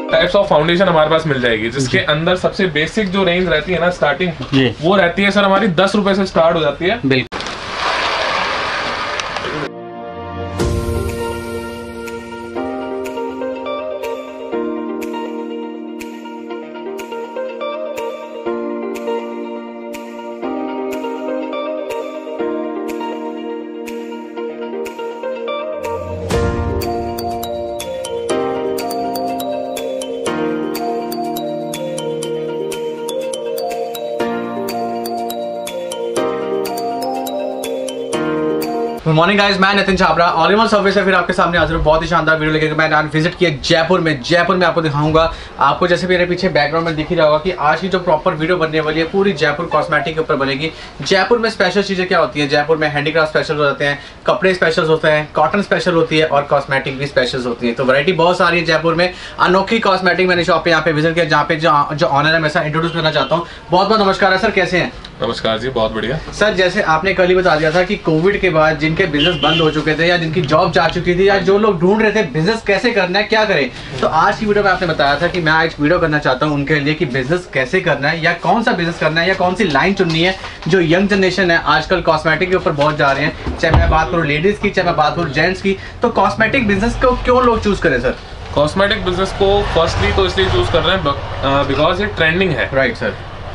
Types of foundation हमारे पास मिल जाएगी, जिसके अंदर सबसे बेसिक जो रेंज रहती है ना स्टार्टिंग, वो रहती है सर हमारी 10 रुपए से स्टार्ट हो जाती है। बिल्कुल। गुड मॉर्निंग गाइस, मैं Nitin Chhabra all in one service से फिर आपके सामने हाजिर हूं। बहुत ही शानदार वीडियो लेकर मैं आज विजिट किया जयपुर में आपको दिखाऊंगा। आपको जैसे मेरे पीछे बैकग्राउंड में दिख ही रहा होगा कि आज की जो प्रॉपर वीडियो बनने वाली है पूरी जयपुर कॉस्मेटिक के ऊपर बनेगी। जयपुर में स्पेशल चीजें क्या होती हैं, जयपुर में हैंडीक्राफ्ट स्पेशल हो जाते हैं, कपड़े स्पेशल होते हैं, कॉटन स्पेशल होती है और कॉस्मेटिक भी स्पेशल होती है। तो वैरायटी बहुत सारी है जयपुर में। अनोखी कॉस्मेटिक मैंने शॉप यहाँ पे विजिट किया, जहाँ पे जो ऑनर है मैं सर इंट्रोड्यूस करना चाहता हूँ। बहुत बहुत नमस्कार है सर, कैसे हैं? नमस्कार जी, बहुत बढ़िया सर। जैसे आपने कल ही बता दिया था कि कोविड के बाद जिनके बिजनेस बंद हो चुके थे या जिनकी जॉब जा चुकी थी या जो लोग ढूंढ रहे थे बिजनेस कैसे करना है, क्या करें, तो आज की वीडियो में आपने बताया था कि मैं आज वीडियो करना चाहता हूं उनके लिए कि बिजनेस कैसे करना है या कौन सा बिजनेस करना है या कौन सी लाइन चुननी है। जो यंग जनरेशन है आजकल कॉस्मेटिक के ऊपर बहुत जा रहे हैं, चाहे मैं बात करूँ लेडीज की, चाहे मैं बात करूँ जेंट्स की, तो कॉस्मेटिक बिजनेस को क्यों लोग चूज करें सर? कॉस्मेटिक बिजनेस को फर्स्टली तो इसलिए चूज कर रहे हैं बिकॉज ये ट्रेंडिंग है। Right sir.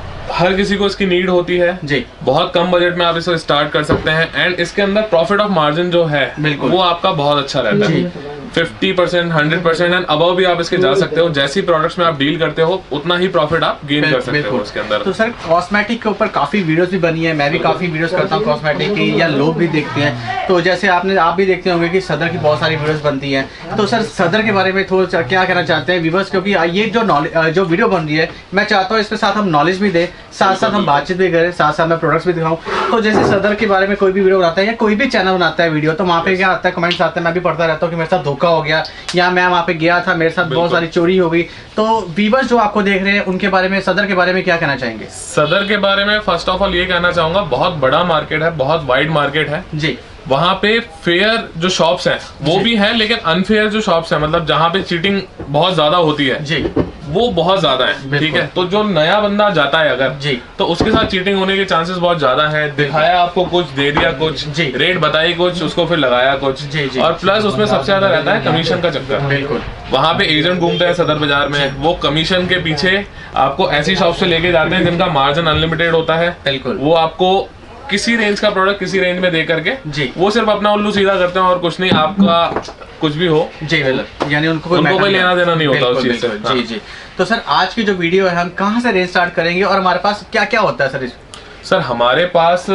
हर किसी को इसकी नीड होती है जी। बहुत कम बजट में आप इसे स्टार्ट कर सकते हैं एंड इसके अंदर प्रॉफिट ऑफ मार्जिन जो है वो आपका बहुत अच्छा रहता है। 50%, 100% एंड अबव भी आप इसके जा सकते हो। जैसी प्रोडक्ट्स में आप डील करते हो उतना ही प्रॉफिट आप गेन कर सकते हो उसके अंदर। तो सर कॉस्मेटिक के ऊपर काफी वीडियोस भी बनी है, मैं भी काफी वीडियोस करता हूँ कॉस्मेटिक की, या लोग भी देखते हैं। तो जैसे आप भी देखते होंगे कि सदर की बहुत सारी वीडियोस बनती हैं। तो सर सदर के बारे में थोड़ा क्या कहना चाहते हैं व्यूअर्स, क्योंकि ये जो वीडियो बन रही है मैं चाहता हूँ इसके साथ हम नॉलेज भी दें, साथ साथ हम बातचीत भी करें, साथ साथ मैं प्रोडक्ट्स भी दिखाऊं। तो जैसे सदर के बारे में कोई भी वीडियो बनाता है या कोई भी चैनल बनाता है वीडियो, तो वहाँ पे क्या आता है, कमेंट्स आते हैं, मैं भी पढ़ता रहता हूँ कि मेरे साथ धोखा हो गया या मैं वहाँ पे गया था मेरे साथ बहुत सारी चोरी हो गई। तो व्यूअर्स जो आपको देख रहे हैं उनके बारे में, सदर के बारे में क्या कहना चाहेंगे? सदर के बारे में फर्स्ट ऑफ ऑल ये कहना चाहूंगा, बहुत बड़ा मार्केट है, बहुत वाइड मार्केट है जी। वहाँ पे फेयर जो शॉप्स हैं वो भी हैं, लेकिन अनफेयर जो शॉप्स हैं, मतलब जहाँ पे चीटिंग बहुत ज्यादा होती है जी, वो बहुत ज्यादा है। ठीक है, तो जो नया बंदा जाता है अगर जी, तो उसके साथ चीटिंग होने के चांसेस बहुत ज्यादा है। दिखाया आपको कुछ, दे दिया कुछ, रेट बताई कुछ, उसको फिर लगाया कुछ जी, और प्लस उसमें सबसे ज्यादा रहता है कमीशन का चक्कर। बिल्कुल। वहाँ पे एजेंट घूमते हैं सदर बाजार में, वो कमीशन के पीछे आपको ऐसी शॉप से लेके जाते हैं जिनका मार्जिन अनलिमिटेड होता है। बिल्कुल। वो आपको किसी रेंज का प्रोडक्ट किसी रेंज में दे करके जी, वो सिर्फ अपना उल्लू सीधा करते हैं और कुछ नहीं, आपका कुछ भी हो जी, यानी उनको कोई लेना देना नहीं होता उस चीज से। जी जी। तो सर आज की जो वीडियो है हम कहाँ से रेंज स्टार्ट करेंगे और हमारे पास क्या क्या होता है सर? सर हमारे पास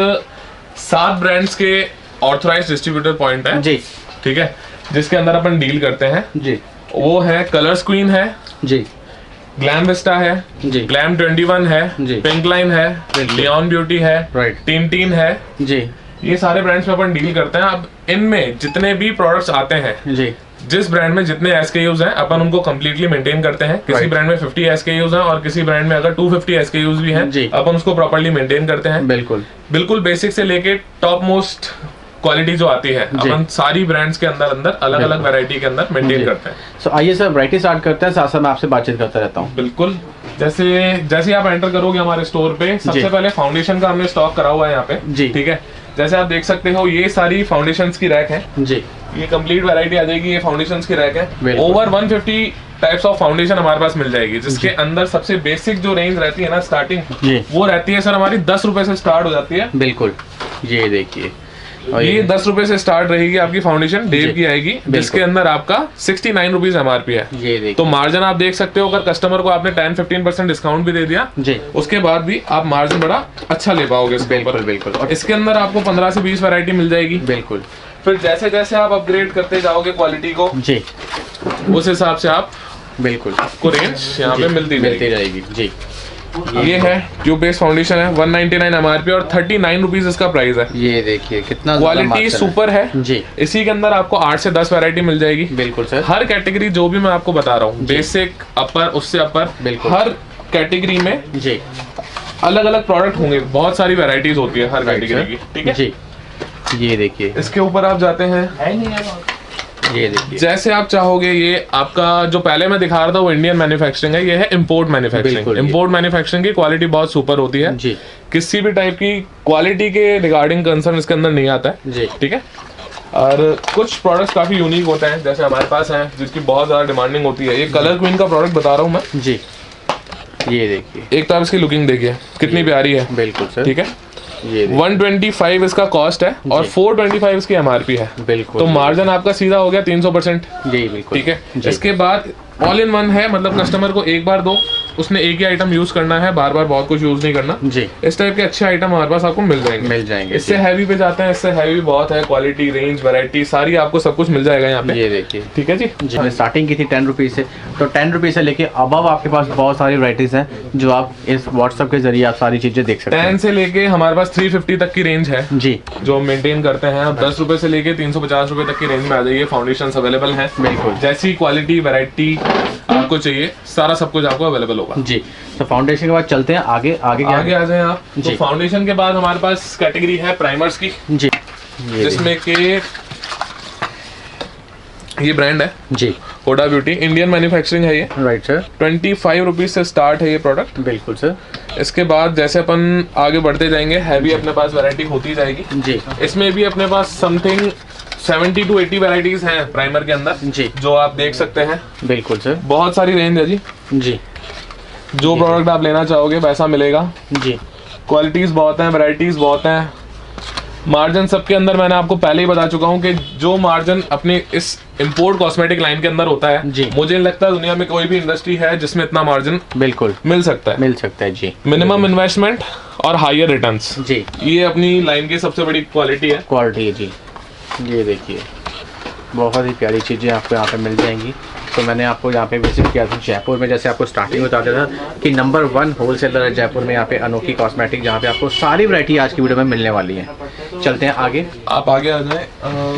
7 ब्रांड्स के ऑथराइज्ड डिस्ट्रीब्यूटर पॉइंट है जी, ठीक है, जिसके अंदर अपन डील करते हैं जी। वो है कलर्स क्वीन है जी, ग्लैम विस्टा है जी, ग्लैम 21 है जी, पिंक लाइन है, लियोन ब्यूटी है, राइट, टिन है जी। ये सारे ब्रांड्स में अपन डील करते हैं। अब इनमें जितने भी प्रोडक्ट्स आते हैं जी, जिस ब्रांड में जितने SKUs हैं अपन उनको कंप्लीटली मेंटेन करते हैं। किसी ब्रांड में 50 SKUs हैं और किसी ब्रांड में अगर 250 SKUs भी हैं, अपन उसको प्रॉपर्ली मेंटेन करते हैं। बिल्कुल बेसिक से लेके टॉप मोस्ट क्वालिटी जो आती है अपन सारी ब्रांड्स के अंदर अलग अलग वैरायटी के अंदर मेंटेन करते हैं। सो आइए सर वैरायटी स्टार्ट करते हैं, साथ साथ मैं आपसे बातचीत करता रहता हूँ। बिल्कुल। जैसे आप एंटर करोगे हमारे स्टोर पे, सबसे पहले फाउंडेशन का हमने स्टॉक करा हुआ है यहाँ पे जी, ठीक है। जैसे आप देख सकते हो ये सारी फाउंडेशंस की रैक है जी, ये कंप्लीट वैरायटी आ जाएगी। ये फाउंडेशंस की रैक है, ओवर 150 टाइप्स ऑफ फाउंडेशन हमारे पास मिल जाएगी, जिसके अंदर सबसे बेसिक जो रेंज रहती है ना स्टार्टिंग, वो रहती है सर हमारी 10 रुपए से स्टार्ट हो जाती है। बिल्कुल। ये देखिए ये 10 रुपए से स्टार्ट रहेगी आपकी फाउंडेशन, डेव की आएगी, जिसके अंदर आपका 69 रुपीज MRP है। ये तो मार्जिन आप देख सकते हो, अगर कस्टमर को आपने 10-15% डिस्काउंट भी दे दिया जी, उसके बाद भी आप मार्जिन बड़ा अच्छा ले पाओगे। बिल्कुल। और इसके अंदर आपको 15 से 20 वैरायटी मिल जाएगी। बिल्कुल। फिर जैसे जैसे आप अपग्रेड करते जाओगे क्वालिटी को जी, उस हिसाब से आप बिल्कुल आपको रेंज यहाँ पे मिलती रहेगी जी। ये है ट्यूब बेस्ड फाउंडेशन है, 199 MRP और 39 रुपीज इसका प्राइस है। ये देखिए कितना क्वालिटी सुपर है जी। इसी के अंदर आपको 8 से 10 वैरायटी मिल जाएगी। बिल्कुल सर। हर कैटेगरी जो भी मैं आपको बता रहा हूँ, बेसिक, अपर, उससे अपर, हर कैटेगरी में जी अलग अलग प्रोडक्ट होंगे, बहुत सारी वैरायटीज होती है हर कैटेगरी की, ठीक है जी। ये देखिए इसके ऊपर आप जाते हैं, ये देखिए, जैसे आप चाहोगे। ये आपका जो पहले मैं दिखा रहा था वो इंडियन मैन्युफैक्चरिंग है, ये है इंपोर्ट मैन्युफैक्चरिंग। इंपोर्ट मैन्युफैक्चरिंग की क्वालिटी बहुत सुपर होती है जी, किसी भी टाइप की क्वालिटी के रिगार्डिंग कंसर्न इसके अंदर नहीं आता है जी, ठीक है। और कुछ प्रोडक्ट्स काफी यूनिक होते हैं, जैसे हमारे पास हैं जिसकी बहुत ज्यादा डिमांडिंग होती है। ये कलर क्वीन का प्रोडक्ट बता रहा हूँ मैं जी, ये देखिए, एक तरफ इसकी लुकिंग देखिए कितनी प्यारी है, बिल्कुल सर, ठीक है। ये 125 इसका कॉस्ट है और 425 इसकी एमआरपी है, बिल्कुल। तो मार्जिन आपका सीधा हो गया 300%, जी बिल्कुल, ठीक है। इसके बाद ऑल इन वन है, मतलब कस्टमर को एक बार दो उसने एक ही आइटम यूज करना है, बार बार बहुत कुछ यूज नहीं करना जी। इस टाइप के अच्छे आइटम हमारे पास आपको मिल जाएंगे। इससे हैवी पे जाते हैं, इससे हैवी बहुत है, क्वालिटी, रेंज, वैरायटी सारी आपको सब कुछ मिल जाएगा यहाँ पे। ये देखिए, ठीक है जी। स्टार्टिंग की थी 10 रुपीज से, तो 10 रुपीज से लेके अब आपके पास बहुत सारी वैरायटीज हैं जो आप इस व्हाट्सएप के जरिए आप सारी चीजें देख सकते हैं। 10 से लेके हमारे पास 350 तक की रेंज है जी, जो मेंटेन करते हैं। 10 रुपए से लेके 350 रुपए तक की रेंज में आ जाइए। फाउंडेशन अवेलेबल है, बिल्कुल जैसी क्वालिटी, वैरायटी आपको चाहिए सारा सब कुछ आपको अवेलेबल होगा जी। तो फाउंडेशन के बाद चलते हैं आगे आगे आ जाए आप। तो फाउंडेशन के बाद हमारे पास कैटेगरी है प्राइमर्स की जी, जिसमें के ये ब्रांड है जी, हुडा ब्यूटी, इंडियन मैन्युफैक्चरिंग है ये, राइट सर। 25 रुपीज से स्टार्ट है ये प्रोडक्ट, बिल्कुल सर। इसके बाद जैसे अपन आगे बढ़ते जाएंगे, हैवी अपने पास वैरायटी होती जाएगी जी। इसमें भी अपने पास समथिंग 70 to 80 वैरायटीज हैं प्राइमर के अंदर जी, जो आप देख सकते हैं, बिल्कुल सर। बहुत सारी रेंज है जी जी, जो प्रोडक्ट आप लेना चाहोगे वैसा मिलेगा जी। क्वालिटीज बहुत हैं, वैरायटीज बहुत हैं। मार्जिन सबके अंदर मैंने आपको पहले ही बता चुका हूँ कि जो मार्जिन अपने इस इंपोर्ट कॉस्मेटिक लाइन के अंदर होता है जी, मुझे नहीं लगता दुनिया में कोई भी इंडस्ट्री है जिसमें इतना मार्जिन बिल्कुल मिल सकता है जी। मिनिमम इन्वेस्टमेंट और हायर रिटर्न्स जी, ये अपनी लाइन की सबसे बड़ी क्वालिटी है जी। ये देखिए, बहुत ही प्यारी चीज़ें आपको यहाँ पे मिल जाएंगी। तो मैंने आपको यहाँ पे विजिट किया था जयपुर में, जैसे आपको स्टार्टिंग में बता दिया था कि नंबर 1 होलसेलर है जयपुर में यहाँ पे अनोखी कॉस्मेटिक, जहाँ पे आपको सारी वैरायटी आज की वीडियो में मिलने वाली है। चलते हैं आगे, आप आगे आ जाए,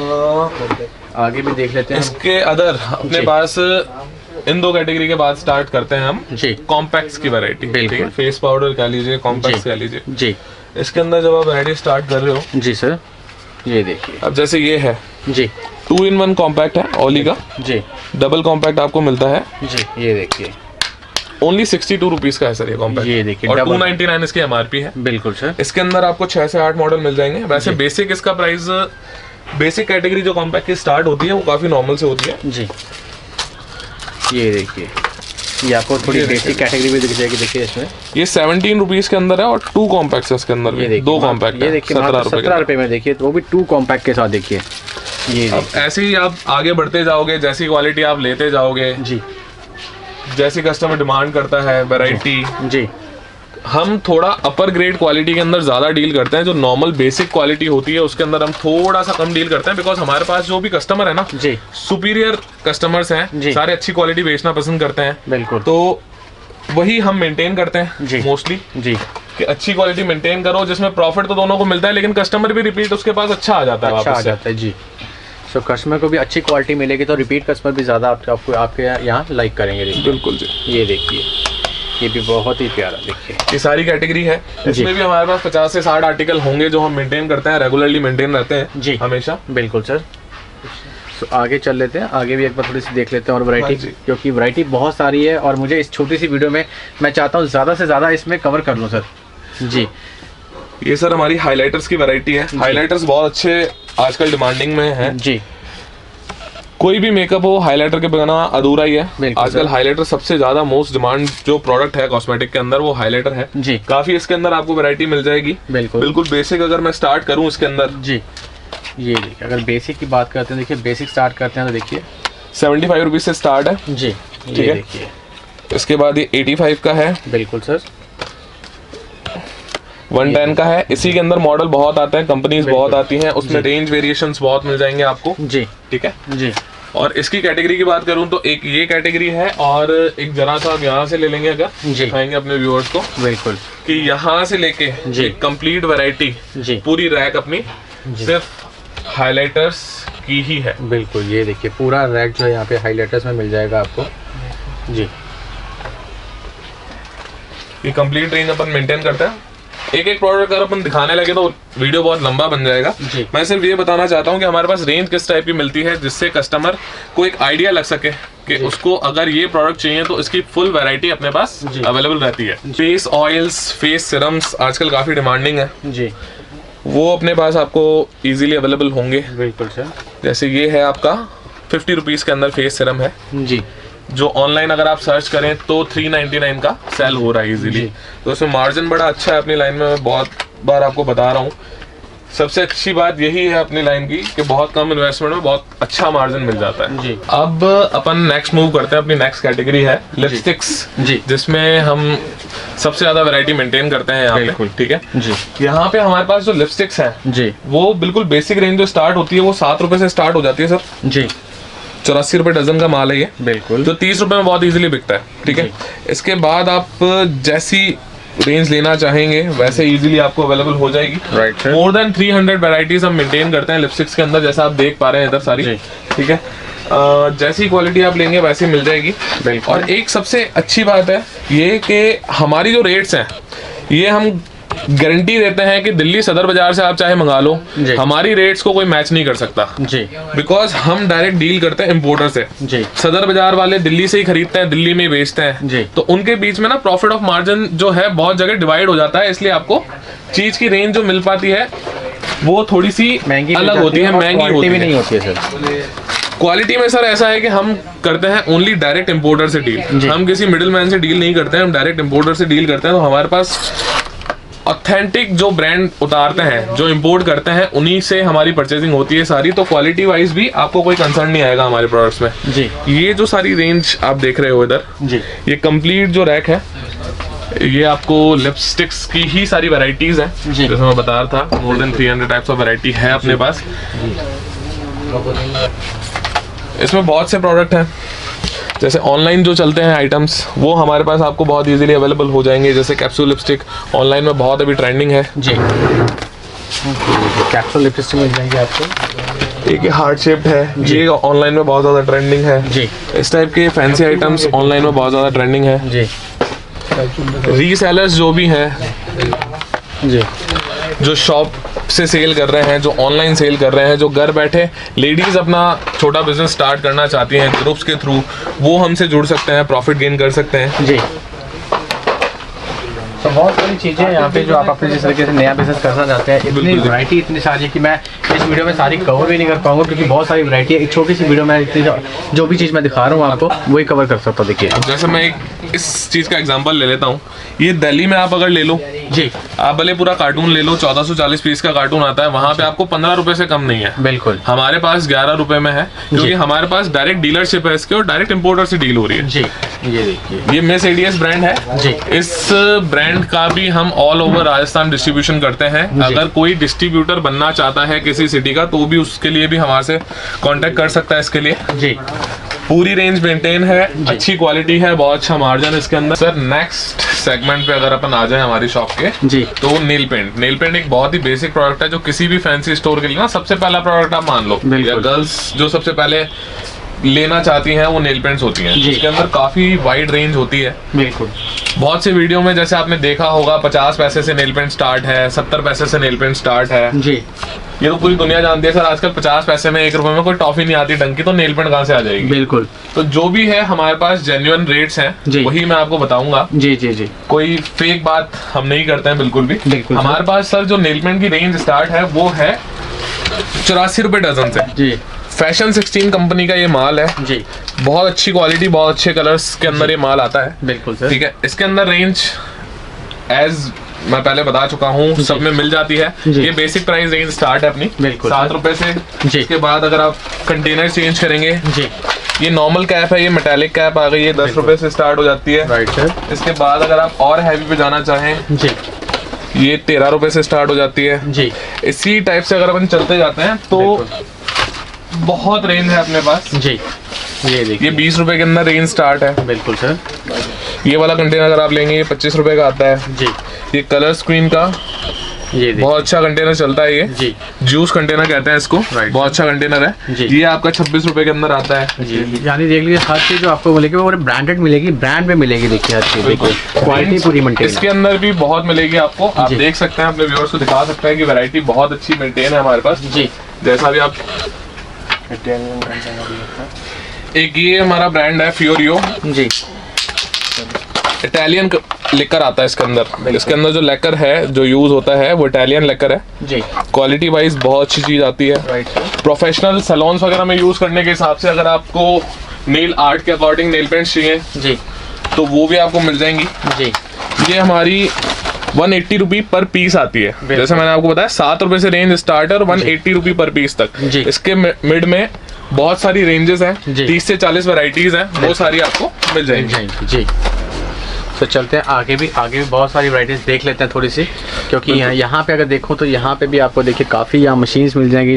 आगे भी देख लेते हैं। इसके अदर अपने पास इन दो कैटेगरी के बाद स्टार्ट करते हैं हम जी, कॉम्पैक्ट्स की वैरायटी, बिल्कुल। फेस पाउडर कह लीजिए, कॉम्पैक्ट्स कह लीजिए जी। इसके अंदर जब आप वैरायटी स्टार्ट कर रहे हो जी सर, ये देखिए, अब जैसे ये है जी, 2-in-1 कॉम्पैक्ट है ओली का जी, डबल कॉम्पैक्ट आपको मिलता है जी। ये देखिए, ओनली 62 रुपीज का है सर ये कॉम्पैक्ट, ये देखिए, और 299 इसकी एमआरपी है, बिल्कुल सर। इसके अंदर आपको 6 से 8 मॉडल मिल जाएंगे। वैसे बेसिक इसका प्राइस, बेसिक कैटेगरी जो कॉम्पैक्ट की स्टार्ट होती है वो काफी नॉर्मल से होती है जी। ये देखिए, ये आपको थोड़ी बेसिक कैटेगरी में दिख जाएगी। देखिए इसमें ये 17 रुपीज के अंदर है और 2 कॉम्पैक्ट्स इसके अंदर, ये 2 कॉम्पैक्ट, ये देखिए 17 रुपए में, देखिए तो वो भी 2 कॉम्पैक्ट के साथ। देखिए ये ऐसे ही आप आगे बढ़ते जाओगे, जैसी क्वालिटी आप लेते जाओगे जी, जैसी कस्टमर डिमांड करता है वैरायटी जी। हम थोड़ा अपर ग्रेड क्वालिटी के अंदर ज्यादा डील करते हैं, जो नॉर्मल बेसिक क्वालिटी होती है उसके अंदर हम थोड़ा सा कम डील करते हैं, बिकॉज हमारे पास जो भी कस्टमर है ना जी, सुपीरियर कस्टमर्स हैं, सारे अच्छी क्वालिटी बेचना पसंद करते हैं, बिल्कुल। तो वही हम मेंटेन करते हैं मोस्टली जी, कि अच्छी क्वालिटी मेंटेन करो, जिसमें प्रॉफिट तो दोनों को मिलता है, लेकिन कस्टमर भी रिपीट उसके पास अच्छा आ जाता है, अच्छा आ जाता है जी। तो कस्टमर को भी अच्छी क्वालिटी मिलेगी तो रिपीट कस्टमर भी ज़्यादा आपके यहाँ लाइक करेंगे। बिल्कुल जी। ये देखिए, ये भी बहुत ही प्यारा, देखिए ये सारी कैटेगरी है। इसमें भी हमारे पास 50 से 60 आर्टिकल होंगे जो हम मेंटेन करते हैं, रेगुलरली मेंटेन रहते हैं जी, हमेशा, बिल्कुल सर। तो आगे चल लेते हैं, आगे भी एक बार थोड़ी सी देख लेते हैं और वैरायटी, क्योंकि वैरायटी बहुत सारी है और मुझे इस छोटी सी वीडियो में मैं चाहता हूँ ज़्यादा से ज़्यादा इसमें कवर कर लूँ सर जी। ये सर हमारी हाइलाइटर्स की वैरायटी है। हाइलाइटर्स बहुत अच्छे आजकल डिमांडिंग में है जी। कोई भी मेकअप हो हाइलाइटर के बिना अधूरा ही है। आजकल हाइलाइटर सबसे ज्यादा मोस्ट डिमांड जो प्रोडक्ट है कॉस्मेटिक के अंदर वो हाइलाइटर है जी। काफी इसके अंदर आपको वैरायटी मिल जाएगी। बिल्कुल बेसिक अगर मैं स्टार्ट करूं इसके अंदर जी, ये देखिए अगर बेसिक की बात करते हैं, देखिए बेसिक स्टार्ट करते हैं तो देखिए 75 रुपीज से स्टार्ट है जी, ठीक है। देखिए इसके बाद ये 85 का है, बिल्कुल सर। 110 का है। इसी के अंदर मॉडल बहुत आते हैं, कंपनीज बहुत आती हैं, उसमें रेंज वेरिएशंस बहुत मिल जाएंगे आपको जी, ठीक है जी। और इसकी कैटेगरी की बात करूं तो एक ये कैटेगरी है और एक जरा सा यहाँ से ले लेंगे अगर दिखाएंगे अपने व्यूअर्स को, बिल्कुल कि यहाँ से लेके कंप्लीट वैरायटी पूरी रैक अपनी सिर्फ हाइलाइटर्स की ही है। बिल्कुल ये देखिए पूरा रैक जो है यहाँ पे हाइलाइटर्स में मिल जाएगा आपको जी। ये कंप्लीट रेंज अपन मेंटेन करते हैं एक एक प्रोडक्ट अगर अपन दिखाने लगे तो वीडियो बहुत लंबा बन जाएगा। मैं सिर्फ ये बताना चाहता हूँ कि हमारे पास रेंज किस टाइप की मिलती है, जिससे कस्टमर को एक आइडिया लग सके कि उसको अगर ये प्रोडक्ट चाहिए तो इसकी फुल वैरायटी अपने पास अवेलेबल रहती है। फेस ऑयल्स, फेस सिरम्स आजकल काफी डिमांडिंग है जी, वो अपने पास आपको इजीली अवेलेबल होंगे। बिल्कुल सर। जैसे ये है आपका 50 रुपीज के अंदर फेस सिरम है जी, जो ऑनलाइन अगर आप सर्च करें तो 399 का सेल हो रहा है इजीली। तो उसमें मार्जिन बड़ा अच्छा है अपनी लाइन में, मैं बहुत बार आपको बता रहा हूँ। सबसे अच्छी बात यही है अपनी लाइन की कि बहुत कम इन्वेस्टमेंट में बहुत अच्छा मार्जिन मिल जाता है जी। अब अपन नेक्स्ट मूव करते हैं, अपनी नेक्स्ट कैटेगरी है लिपस्टिक्स जी, जिसमें हम सबसे ज्यादा वैरायटी मेंटेन करते हैं यहाँ पे, ठीक है जी। यहाँ पे हमारे पास जो लिपस्टिक्स हैं जी, वो बिल्कुल बेसिक रेंज जो स्टार्ट होती है वो 7 रुपए से स्टार्ट हो जाती है सर जी। 84 रुपए डजन का माल है ये, बिल्कुल, जो 30 रुपए में बहुत इजीली बिकता है, ठीक है। इसके बाद आप जैसी रेंज लेना चाहेंगे वैसे इजीली आपको अवेलेबल हो जाएगी। राइट, मोर देन 300 वैरायटीज हम मेंटेन करते हैं लिपस्टिक्स के अंदर, जैसा आप देख पा रहे हैं इधर सारी, ठीक है। जैसी क्वालिटी आप लेंगे वैसी मिल जाएगी। और एक सबसे अच्छी बात है ये कि हमारी जो रेट्स हैं ये हम गारंटी देते हैं कि दिल्ली सदर बाजार से आप चाहे मंगा लो, हमारी रेट्स को कोई मैच नहीं कर सकता जी, बिकॉज हम डायरेक्ट डील करते हैं इम्पोर्टर से जी। सदर बाजार वाले दिल्ली से ही खरीदते हैं, दिल्ली में ही बेचते हैं जी, तो उनके बीच में ना प्रॉफिट ऑफ मार्जिन जो है बहुत जगह डिवाइड हो जाता है, इसलिए आपको चीज की रेंज जो मिल पाती है वो थोड़ी सी महंगी अलग होती है, महंगी होती नहीं होती है सर। क्वालिटी में सर ऐसा है कि हम करते हैं ओनली डायरेक्ट इम्पोर्टर से डील, हम किसी मिडिल मैन से डील नहीं करते हैं, हम डायरेक्ट इम्पोर्टर से डील करते हैं। तो हमारे पास ऑथेंटिक जो ब्रांड उतारते हैं, जो इंपोर्ट करते हैं, उन्हीं से हमारी परचेजिंग होती है सारी। तो क्वालिटी वाइज भी आपको कोई कंसर्न नहीं आएगा हमारे प्रोडक्ट्स में जी। ये जो सारी रेंज आप देख रहे हो इधर जी, ये कंप्लीट जो रैक है ये आपको लिपस्टिक्स की ही सारी वैरायटीज हैं, जैसे मैं बता रहा था more than 300 types of variety है अपने पास। इसमें बहुत से प्रोडक्ट हैं, जैसे ऑनलाइन जो चलते हैं आइटम्स वो हमारे पास आपको बहुत इजीली अवेलेबल हो जाएंगे। जैसे कैप्सूल लिपस्टिक ऑनलाइन में बहुत अभी ट्रेंडिंग है जी, कैप्सूल लिपस्टिक मिल जाएंगे आपको। एक हार्ट शेप्ड है, ये ऑनलाइन में बहुत ज़्यादा ट्रेंडिंग है जी। इस टाइप के फैंसी आइटम्स ऑनलाइन में बहुत ज़्यादा ट्रेंडिंग है जी। रीसेलर्स जो भी हैं जी, जो शॉप से सेल कर रहे हैं, जो ऑनलाइन सेल कर रहे हैं, जो घर बैठे लेडीज अपना छोटा बिजनेस स्टार्ट करना चाहती हैं ग्रुप्स के थ्रू, वो हमसे जुड़ सकते हैं, प्रॉफिट गेन कर सकते हैं जी। तो बहुत सारी चीज़ें हैं यहाँ पे जो आप अपने जिस तरीके से नया बिजनेस करना चाहते हैं। इतनी वैरायटी इतनी सारी है कि मैं इस वीडियो में सारी कवर भी नहीं कर पाऊंगा, क्योंकि बहुत सारी वैरायटी है। एक छोटी सी वीडियो में इतनी जो भी चीज़ मैं दिखा रहा हूँ आपको वही कवर कर सकता हूँ। देखिए जैसे मैं एक इस चीज़ का एग्जांपल ले लेता हूँ, ये दिल्ली में आप अगर ले लो जी, आप भले पूरा कार्टून ले लो, 1440 पीस का कार्टून आता है, वहाँ पे आपको 15 रुपए से कम नहीं है। बिल्कुल, हमारे पास 11 रुपए में है, क्योंकि हमारे पास डायरेक्ट डीलरशिप है इसके और डायरेक्ट इम्पोर्टर से डील हो रही है जी। ये देखिए, ये मिस एडीएस ब्रांड है जी। इस ब्रांड का भी हम ऑल ओवर राजस्थान डिस्ट्रीब्यूशन करते हैं। अगर कोई डिस्ट्रीब्यूटर बनना चाहता है किसी सिटी का तो भी उसके लिए भी हमारे से कांटेक्ट कर सकता है इसके लिए जी। पूरी रेंज मेंटेन है, अच्छी क्वालिटी है, बहुत अच्छा मार्जिन इसके अंदर। सर नेक्स्ट सेगमेंट पे अगर अपन आ जाए हमारी शॉप के जी, तो नेल पेंट। नेल पेंट एक बहुत ही बेसिक प्रोडक्ट है जो किसी भी फैंसी स्टोर के लिए ना सबसे पहला प्रोडक्ट आप मान लो, या गर्ल्स जो सबसे पहले लेना चाहती हैं वो नेल पेंट्स होती हैं, जिसके अंदर काफी वाइड रेंज होती है। बिल्कुल, बहुत सी वीडियो में जैसे आपने देखा होगा 50 पैसे से नेल पेंट स्टार्ट है, 70 पैसे से नेल पेंट स्टार्ट है जी। ये तो पूरी दुनिया जानती है सर, आजकल 50 पैसे में 1 रुपए में कोई टॉफी नहीं आती ढंग की, तो नेल पेंट कहाँ से आ जाएगी। बिल्कुल, तो जो भी है हमारे पास जेन्युइन रेट्स हैं, वही मैं आपको बताऊंगा जी जी जी। कोई फेक बात हम नहीं करते हैं बिल्कुल भी। बिल्कुल, हमारे पास सर जो नेल पेंट की रेंज स्टार्ट है वो है 84 रुपए डजन से जी। फैशन 16 कंपनी का ये माल है जी, बहुत अच्छी क्वालिटी, बहुत अच्छे कलर्स के अंदर ये माल आता है। बिल्कुल सर, ठीक है। इसके अंदर रेंज एज मैं पहले बता चुका हूँ सब में मिल जाती है। ये बेसिक प्राइस रेंज स्टार्ट है अपनी 7 रुपए से जी। इसके बाद अगर आप कंटेनर चेंज करेंगे जी, ये नॉर्मल कैप है, ये मेटालिक कैप आ गई है, 10 रुपए से स्टार्ट हो जाती है। Right sir. इसके बाद अगर आप और हैवी पे जाना चाहें जी, ये 13 रुपए से स्टार्ट हो जाती है जी। इसी टाइप से अगर अपन चलते जाते हैं तो बहुत रेंज है अपने पास जी। ये देखिए, ये 20 रुपए के अंदर रेंज स्टार्ट है। बिल्कुल सर। ये वाला कंटेनर अगर आप लेंगे ये 25 रुपए का आता है जी। ये कलर स्क्रीन का ये बहुत अच्छा कंटेनर चलता है ये जी, जूस कंटेनर कहते हैं इसको, बहुत अच्छा कंटेनर है जी। ये आपका 26 रुपए के अंदर आता है जी। यानी देख लीजिए हर चीज जो आपको मिलेगी वो ब्रांडेड मिलेगी, ब्रांड में मिलेगी। देखिए हर चीज, देखिए क्वालिटी पूरी मेंटेन। इसके अंदर भी बहुत मिलेगी आपको, आप देख सकते हैं, अपने व्यूअर्स को दिखा सकते हैं कि वैरायटी बहुत अच्छी मेंटेन है हमारे पास जी। जैसा भी आप, एक ये हमारा ब्रांड है फ्योरियो जी, इटालियन लेकर आता है इसके अंदर। इसके अंदर जो लेकर है जो यूज होता है वो इटालियन लेकर है जी। क्वालिटी वाइज बहुत अच्छी चीज आती है। प्रोफेशनल सैलून्स वगैरह में यूज करने के हिसाब से अगर आपको नेल आर्ट के अकॉर्डिंग नेल पेंट्स चाहिए जी तो वो भी आपको मिल जाएंगी जी। ये हमारी 180 रुपी पर पीस आती है। जैसे मैंने आपको बताया 7 रुपए से रेंज स्टार्ट है और 180 रुपी पर पीस तक। इसके मिड में बहुत सारी रेंजेस हैं, 30 से 40 वैरायटीज हैं, वो सारी आपको मिल जाएंगी जी। तो चलते हैं आगे भी बहुत सारी वैरायटीज देख लेते हैं थोड़ी सी, क्योंकि यहाँ पे अगर देखो तो यहाँ पे भी आपको देखिए काफ़ी यहाँ मशीन्स मिल जाएंगी।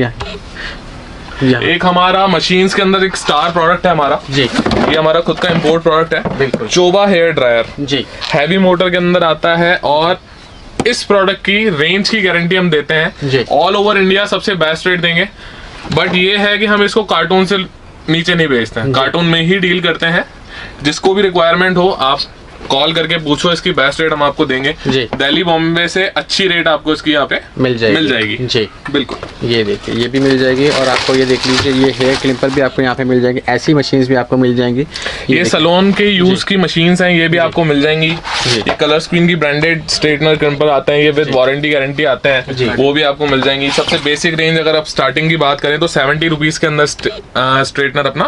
एक हमारा मशीन्स के अंदर एक स्टार प्रोडक्ट है हमारा जी, ये हमारा खुद का इंपोर्ट प्रोडक्ट है बिल्कुल, चोबा हेयर ड्रायर जी। हैवी मोटर के अंदर आता है और इस प्रोडक्ट की रेंज की गारंटी हम देते हैं, ऑल ओवर इंडिया सबसे बेस्ट रेट देंगे। बट ये है कि हम इसको कार्टून से नीचे नहीं बेचते हैं, कार्टून में ही डील करते हैं। जिसको भी रिक्वायरमेंट हो आप कॉल करके पूछो, इसकी बेस्ट रेट हम आपको देंगे। दिल्ली बॉम्बे से अच्छी रेट आपको इसकी यहाँ पे मिल जाएगी जी बिल्कुल। ये देखिए ये भी मिल जाएगी और आपको ये देख लीजिए ये हेयर क्लिपर भी आपको यहाँ पे मिल जाएगी, ऐसी मशीन्स भी आपको मिल जाएंगी। ये सैलून के यूज की मशीन्स हैं, ये भी आपको मिल जाएंगी। ये कलर स्क्रीन की ब्रांडेड स्ट्रेटनर क्लिपर आते हैं, ये विद वारंटी गारंटी आते हैं, वो भी आपको मिल जाएंगी। सबसे बेसिक रेंज अगर आप स्टार्टिंग की बात करें तो 70 रुपीज के अंदर स्ट्रेटनर अपना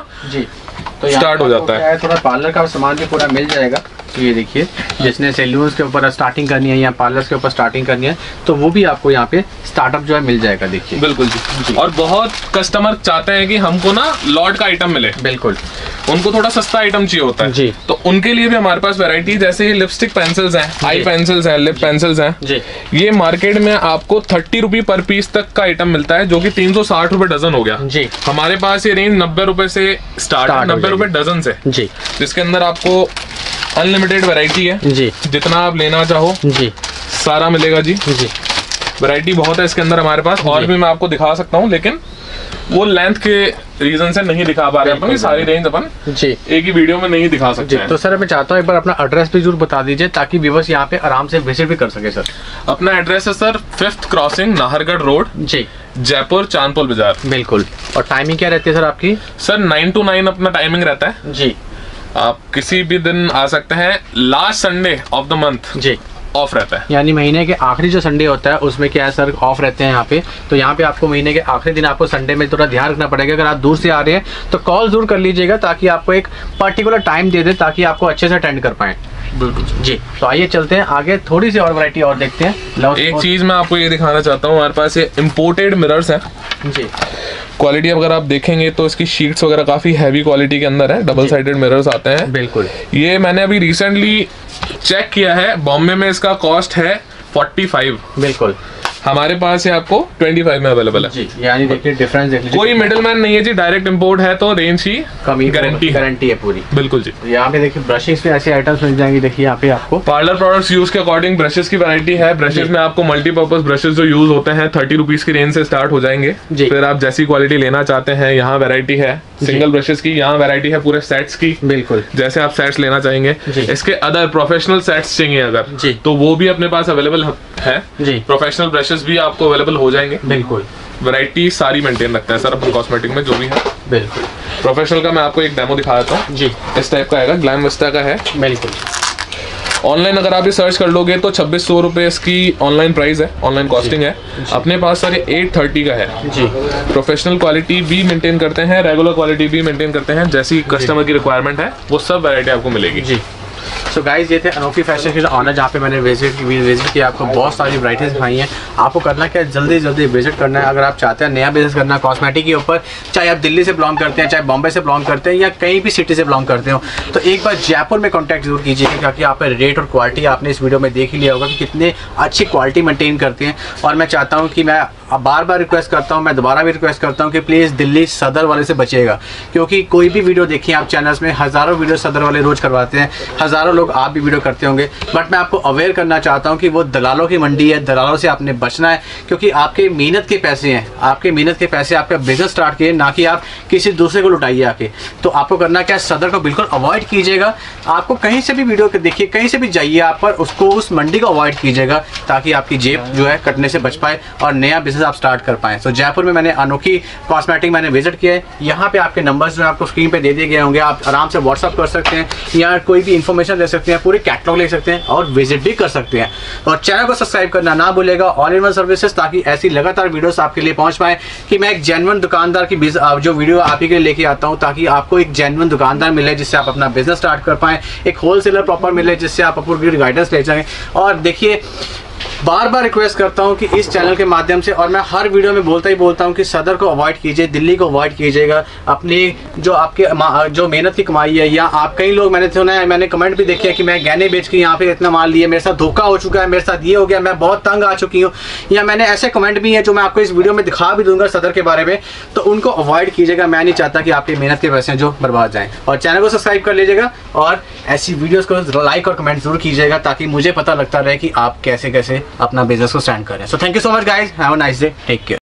तो स्टार्ट हो जाता है। थोड़ा पार्लर का सामान भी पूरा मिल जाएगा। ये देखिए जिसने सैलून्स के ऊपर स्टार्टिंग करनी है या पार्लर्स के ऊपर स्टार्टिंग करनी है तो वो भी आपको यहाँ पे स्टार्टअप जो है मिल जाएगा। देखिए बिल्कुल जी। और बहुत कस्टमर चाहते हैं कि हमको ना लॉट का आइटम मिले, बिल्कुल उनको थोड़ा सस्ता आइटम चाहिए होता है जी, तो उनके लिए भी हमारे पास वैरायटी, जैसे ये लिपस्टिक पेंसिल्स हैं, आई पेंसिल्स हैं, लिप पेंसिल्स हैं जी। ये मार्केट में आपको 30 रुपी पर पीस तक का आइटम मिलता है, जो कि 360 रुपए डजन हो गया जी। हमारे पास ये रेंज 90 रुपए से स्टार्ट है, 90 रुपए डजन से जी, जिसके अंदर आपको अनलिमिटेड वैरायटी है जी, जितना आप लेना चाहो जी सारा मिलेगा जी जी। वैरायटी बहुत है इसके अंदर हमारे पास, और भी मैं आपको दिखा सकता हूँ, लेकिन वो लेंथ के रीजन से नहीं दिखा पा रहे हैं अपन, सारी रेंज अपन जी एक ही वीडियो में नहीं दिखा सकते हैं। तो सर मैं चाहता हूँ एक बार अपना एड्रेस भी जरूर बता दीजिए ताकि व्यूअर्स यहाँ पे आराम से विजिट भी कर सके। सर अपना एड्रेस है sir 5th crossing Nahargarh road जी, जयपुर चांदपुर बाजार बिल्कुल। और टाइमिंग क्या रहती है सर आपकी? सर 9 to 9 अपना टाइमिंग रहता है जी। आप किसी भी दिन आ सकते हैं, last Sunday of the month जी ऑफ रहता है, यानी महीने के आखिरी जो संडे होता है उसमें क्या है सर ऑफ रहते हैं यहाँ पे। तो यहाँ पे आपको महीने के आखिरी दिन आपको संडे में थोड़ा ध्यान रखना पड़ेगा। अगर आप दूर से आ रहे हैं तो कॉल जरूर कर लीजिएगा ताकि आपको एक पर्टिकुलर टाइम दे दे ताकि आपको अच्छे से अटेंड कर पाए बिल्कुल जी। तो आइए चलते हैं आगे, थोड़ी सी और वैरायटी और देखते हैं। एक चीज मैं आपको ये दिखाना चाहता हूँ, हमारे पास ये इम्पोर्टेड मिरर्स हैं जी। क्वालिटी अगर आप देखेंगे तो इसकी शीट्स वगैरह काफी हैवी क्वालिटी के अंदर है, डबल साइडेड मिरर्स आते हैं बिल्कुल। ये मैंने अभी रिसेंटली चेक किया है, बॉम्बे में इसका कॉस्ट है 45 बिल्कुल, हमारे पास है आपको 25 में अवेलेबल है जी। यानी देखिए डिफरेंस देख लीजिए, कोई मिडलमैन नहीं है जी, डायरेक्ट इंपोर्ट है तो रेंज ही कमी गारंटी है पूरी बिल्कुल जी। तो यहाँ पे देखिए ब्रशेस में ऐसे आइटम्स मिल जाएंगे। देखिए यहाँ पे आपको पार्लर प्रोडक्ट्स यूज के अकॉर्डिंग ब्रशेस की वैरायटी है। ब्रशेस में आपको मल्टीपर्पज ब्रशेस जो यूज होते हैं 30 रुपीज की रेंज से स्टार्ट हो जाएंगे। फिर आप जैसी क्वालिटी लेना चाहते हैं, यहाँ वैरायटी है सिंगल ब्रशेस की, यहाँ वैरायटी है पूरे सेट्स की बिल्कुल, जैसे आप सेट्स लेना चाहेंगे। इसके अदर प्रोफेशनल सेट्स चाहिए अगर तो वो भी अपने पास अवेलेबल है जी। प्रोफेशनल ब्रशेस भी आपको अवेलेबल हो जाएंगे बिल्कुल। वैरायटी सारी मेंटेन रखते हैं सर अपन कॉस्मेटिक में जो भी है बिल्कुल। प्रोफेशनल का मैं आपको एक डेमो दिखा देता हूँ जी, इस टाइप का आएगा, ग्लैम विस्टा का है बिल्कुल। ऑनलाइन अगर आप ये सर्च कर लोगे तो 2600 रुपए इसकी ऑनलाइन प्राइस है, ऑनलाइन कॉस्टिंग है। अपने पास सर 830 का है जी। प्रोफेशनल क्वालिटी भी मेंटेन करते हैं, रेगुलर क्वालिटी भी मेंटेन करते हैं, जैसी कस्टमर की रिक्वायरमेंट है वो सब वैरायटी आपको मिलेगी जी। सो गाइस ये थे अनोखी फैशन के ऑनर जहाँ पे मैंने विजिट किया, आपको बहुत सारी वैराइटीज दिखाई हैं। आपको करना क्या है, जल्दी विजिट करना है। अगर आप चाहते हैं नया बिजनेस करना कॉस्मेटिक के ऊपर, चाहे आप दिल्ली से बिलोंग करते हैं, चाहे बॉम्बे से बिलोंग करते हैं या कहीं भी सिटी से बिलोंग करते हो, तो एक बार जयपुर में कॉन्टैक्ट जरूर कीजिएगा क्योंकि आप रेट और क्वालिटी आपने इस वीडियो में देख ही लिया होगा कि कितने अच्छी क्वालिटी मेंटेन करते हैं। और मैं चाहता हूँ कि मैं बार बार रिक्वेस्ट करता हूँ, मैं दोबारा भी रिक्वेस्ट करता हूँ कि प्लीज़ दिल्ली सदर वाले से बचिएगा, क्योंकि कोई भी वीडियो देखिए आप चैनल्स में, हज़ारों वीडियो सदर वाले रोज़ करवाते हैं, हज़ारों लोग आप भी वीडियो करते होंगे, बट मैं आपको अवेयर करना चाहता हूँ कि वो दलालों की मंडी है, दलालों से आपने बचना है, क्योंकि आपके मेहनत के पैसे हैं, आपके मेहनत के पैसे आपका बिजनेस स्टार्ट किए, ना कि आप किसी दूसरे को लुटाइए आके। तो आपको करना क्या, सदर को बिल्कुल अवॉइड कीजिएगा। आपको कहीं से भी वीडियो देखिए, कहीं से भी जाइए आप, पर उसको उस मंडी को अवॉइड कीजिएगा, ताकि आपकी जेब जो है कटने से बच पाए और नया बिजनेस आप स्टार्ट कर पाएँ। तो जयपुर में मैंने अनोखी कॉस्मेटिक मैंने विजिट किया है। यहाँ पे आपके नंबर्स जो है आपको स्क्रीन पे दे दिए गए होंगे, आप आराम से व्हाट्सअप कर सकते हैं या कोई भी इन्फॉर्मेशन ले सकते हैं, पूरे कैटलॉग ले सकते हैं और विजिट भी कर सकते हैं। और चैनल को सब्सक्राइब करना ना भूलेगा, ऑल इन वन सर्विसेज, ताकि ऐसी लगातार वीडियोस आपके लिए पहुंच पाए कि मैं एक जेन्युइन दुकानदार की जो वीडियो आप ही के लिए लेके आता हूं, ताकि आपको एक जेन्युइन दुकानदार मिले जिससे आप अपना बिजनेस स्टार्ट कर पाएँ, एक होलसेलर प्रॉपर मिले जिससे आप पूरी गाइडेंस ले जाएं। और देखिए, बार बार रिक्वेस्ट करता हूं कि इस चैनल के माध्यम से, और मैं हर वीडियो में बोलता हूं कि सदर को अवॉइड कीजिए, दिल्ली को अवॉइड कीजिएगा। अपनी जो आपके जो मेहनत की कमाई है, या आप कई लोग मैंने सुना है, मैंने कमेंट भी देखे कि मैं गहने बेच के यहाँ पे इतना माल लिए, मेरे साथ धोखा हो चुका है, मेरे साथ ये हो गया, मैं बहुत तंग आ चुकी हूँ, या मैंने ऐसे कमेंट भी हैं जो मैं आपको इस वीडियो में दिखा भी दूंगा सदर के बारे में। तो उनको अवॉइड कीजिएगा, मैं नहीं चाहता कि आपकी मेहनत के पैसे जो बर्बाद जाएँ। और चैनल को सब्सक्राइब कर लीजिएगा और ऐसी वीडियोज़ को लाइक और कमेंट जरूर कीजिएगा, ताकि मुझे पता लगता रहे कि आप कैसे कैसे अपना बिजनेस को स्टैंड करें। So thank you so much guys, have a nice day, take care.